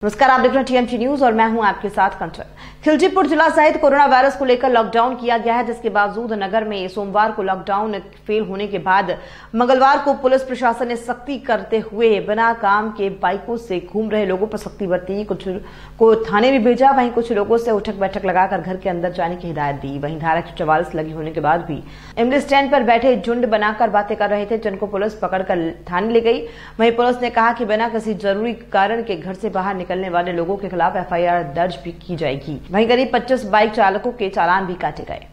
नमस्कार, आप देख रहे हैं टीएमटी न्यूज और मैं हूं आपके साथ कंचन। खिलचीपुर जिला सहित कोरोना वायरस को लेकर लॉकडाउन किया गया है, जिसके बावजूद नगर में सोमवार को लॉकडाउन फेल होने के बाद मंगलवार को पुलिस प्रशासन ने सख्ती करते हुए बिना काम के बाइकों से घूम रहे लोगों पर सख्ती बरती। कुछ को थाने भी भेजा, वहीं कुछ लोगों से उठक बैठक लगाकर घर के अंदर जाने की हिदायत दी। वहीं धारा 144 लगी होने के बाद भी एमडी स्टैंड पर बैठे झुंड बनाकर बातें कर रहे थे, जिनको पुलिस पकड़कर थाने ले गई। वहीं पुलिस ने कहा कि बिना किसी जरूरी कारण के घर से बाहर निकलने वाले लोगों के खिलाफ एफआईआर दर्ज भी की जाएगी। वहीं करीब 25 बाइक चालकों के चालान भी काटे गए।